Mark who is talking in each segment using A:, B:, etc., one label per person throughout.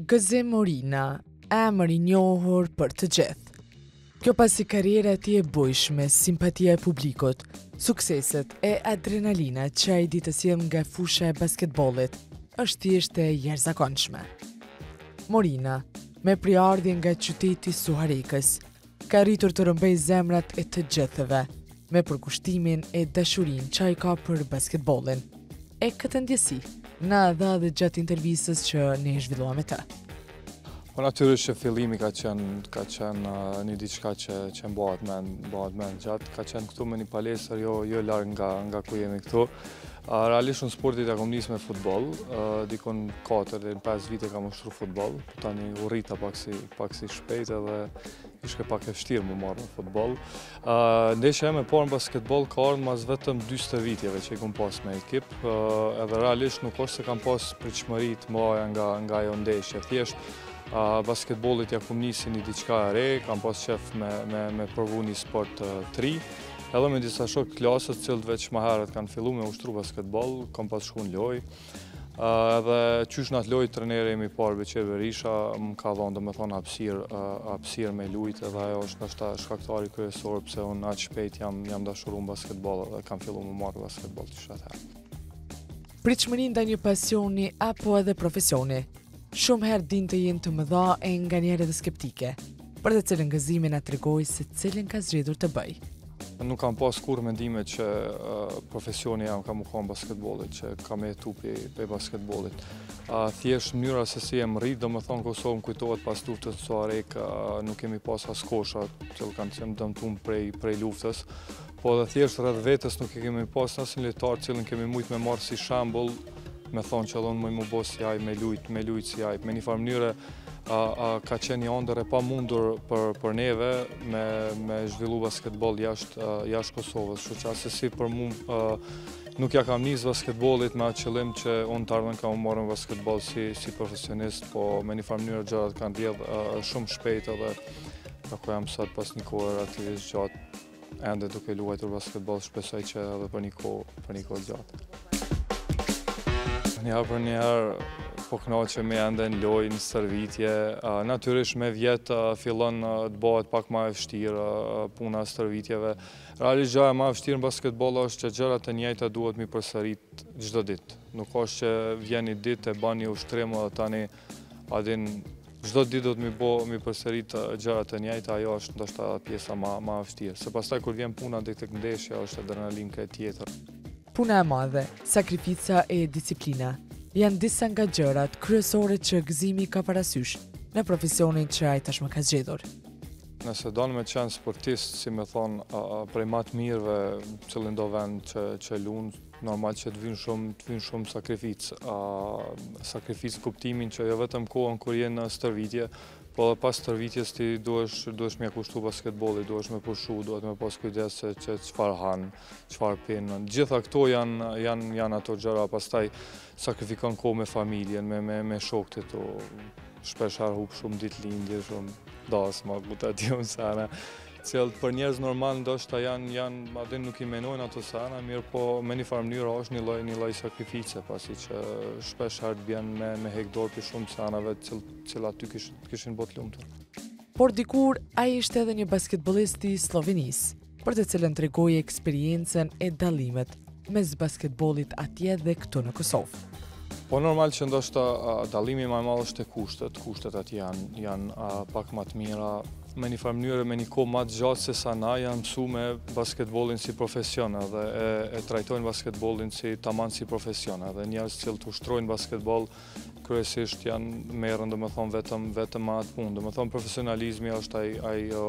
A: Jose Mourinho, emër i njohur për të gjithë. Kjo pasi karriera e tij e bujshme, simpatia e publikut, sukseset e adrenalina që ai di të sjell nga fusha e basketbollit, është thjesht e jashtëzakonshme. Mourinho, me priardhje nga qyteti Suarikës, ka arritur të rrëmbejë zemrat e të gjithëve, me përkushtimin e dashurinë që ai ka për basketbollin. E këtë ndjesi na dha edhe gjatë intervistës që ne zhvilluam me të.
B: Po natyrisht që fillimi ka qenë një diçka që mbahet mend gjatë, ka qenë këtu me një palestër jo larg nga ku jemi këtu. Realisht në sportit e kom nisë me futboll, dikon 4 deri në 5 vite kam ushtru futboll, po tani u rrita pak si shpejt edhe ishte pak e vështirë më marrë në futboll. Ndeshja ime e parë në basketboll ka ardhur mas vetëm 40 viteve që i kom pas me ekip, edhe realisht nuk është se kam pas pritshmëri të mëdha nga ajo ndeshje. Thjesht basketbollit ja kom nisi një diçka e re, kam pas qef me provu një sport të ri, edhe me disa shok klasës cilët veç më herët kanë fillu me ushtru basketboll, kam pas shku në lojë. Edhe qysh në atë lojë treneri im i parë Beqir Berisha më ka dhënë domethënë hapësirë me lujtë, edhe ajo është ndoshta shkaktari kryesor pse unë aq shpejt jam dashuruar në basketboll dhe kam filluar më marr basketboll të shtatë.
A: Pritshmëri ndaj një pasioni apo edhe profesioni, shumë herë din të jenë të mëdha e nganjëherë edhe skeptike, për të cilën gëzimi na tregoi se cilin ka zgjedhur të bëj.
B: Nuk kam pas kur mendime që profesioni jam ka mu konë basketbollit, që kam jetu pe basketbollit. Thjesht mënyra se si jem rrit, do më thonë Kosovë më kujtohet pas luftës Suarek, nuk kemi pas as kosha që kanë qenë dëmtum prej luftës, po dhe thjesht rreth vetës nuk kemi pas asnjë lojtar cilën kemi mujt me marrë si shembull, me thonë që edhe unë më bo si aj, me lujt si aj. Me një farë mënyre ka qenë një ëndër e pa mundur për neve me zhvillu basketboll jashtë Kosovës. Kështu që asesi për mu nuk ja kam nisë basketbollit me atë qëllim që unë të ardhmen ka më marrë në basketboll si profesionist, po me një farë mënyrë gjërat kanë rrjedhë shumë shpejt edhe ku jam sot pas një kohë relativisht gjatë, ende duke luajtur basketboll, shpresoj që edhe për një kohë gjatë. Njëherë po kënaqem ende në lojë, në stërvitje. Natyrisht me vjet fillon të bëhet pak më e vështirë puna e stërvitjeve. Realisht gjëja më e vështirë në basketboll është që gjërat e njëjta duhet mi përsërit çdo ditë. Nuk është që vjen një ditë e bën një ushtrim dhe tani çdo ditë do të mi përsërit gjërat e njëjta, ajo është ndoshta pjesa më e vështirë. Se pastaj kur vjen puna deri tek ndeshja është adrenalinë tjetër.
A: Puna e madhe, sakrifica e disiplina janë disa nga gjërat kryesore që gëzimi ka parasysh në profesionin që ai tashmë ka zgjedhur.
B: Nëse don me qenë sportist, si me thonë, prej më të mirëve cilin do vend që lun, normal që të vinë shumë sakrificë. Sakrificë kuptimin që jo vetëm kohën kur jenë në stërvitje, po edhe pas stërvitjes ti duhesh me kushtu basketbollit, duhesh me pushu, duhet me pas kujdes se çfarë han, çfarë pinë. Gjitha këto janë ato gjëra, pastaj sakrifikon kohë me familjen, me shokët tu. Shpesh hup shumë ditëlindje, shumë dasma, buta diun sana. Cilët për njerëz normal ndoshta janë nuk i menojnë ato sana, mirë po me një farë mënyrë është një lloj sakrifice, pasi që shpesh herë bjen me hek dorë për shumë sanave cilat ty kishin bot lumtur.
A: Por dikur ai ishte edhe një basketbollist i Slovenisë, për të cilën tregoi eksperiencën e dallimet mes basketbollit atje dhe këtu në Kosovë.
B: Po normal që ndoshta dallimi më i madh është kushtet atje janë pak më të mira, me një farë mënyrë, me një kohë më të gjatë se sa na janë mësu me basketbollin si profesion dhe e trajtojnë basketbollin tamam si profesion, dhe njerëz që ushtrojnë basketboll kryesisht merren domethënë vetëm atë punë. Domethënë profesionalizmi është ajo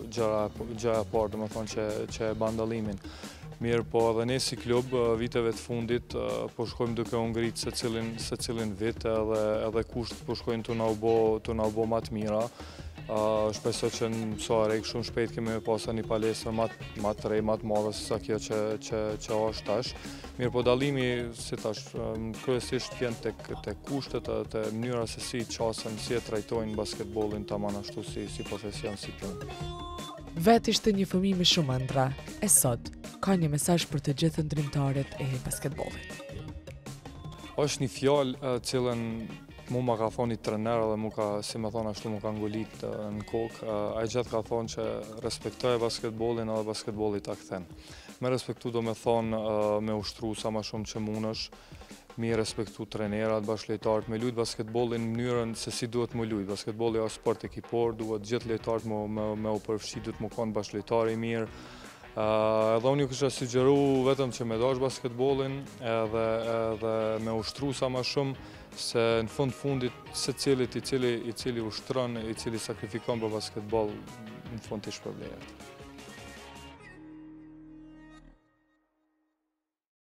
B: gjëja e parë domethënë që e bën dallimin. Mirë po edhe ne si klub viteve të fundit po shkojmë duke u ngritë se cilin vit edhe kusht po shkojnë të na u bo më të mira. Shpresoj që në Suarek shumë shpejt kemi pasur një palestër më të re, më të madhe se sa kjo që është tash. Mirë po dallimi, si tash, kryesisht vjen tek kushtet, te mënyra se si qasen, si e trajtojnë basketbollin tamam ashtu si profesion, si punë.
A: Vetë ishte një fëmijë me shumë ëndra, e sot ka një mesazh për të gjithë ndrimtarët e basketbollit.
B: Është një fjalë cilën Mu ma ka thonë i trener dhe mu ka, si me thonë ashtu, mu ka ngolit në kokë. Ai gjatë ka thonë që respektoj basketbolin edhe basketbolli ta kthen. Me respektu do me thonë me ushtru sa ma shumë që munësh, mi respektu trenerat, bashkëlojtarët, me lujt basketbollin në mënyrën se si duhet më lujt. Basketbolli është sport ekipor, duhet gjithë lojtarët me u përfshi, duhet më konë bashkëlojtar i mirë. Edhe unë ju kësha sugjeru vetëm që me dash basketbollin edhe me ushtru sa ma shumë, se në fundit se cilit i cili ushtron, i cili sakrifikon për basketboll, në fund t'i shpërblejet.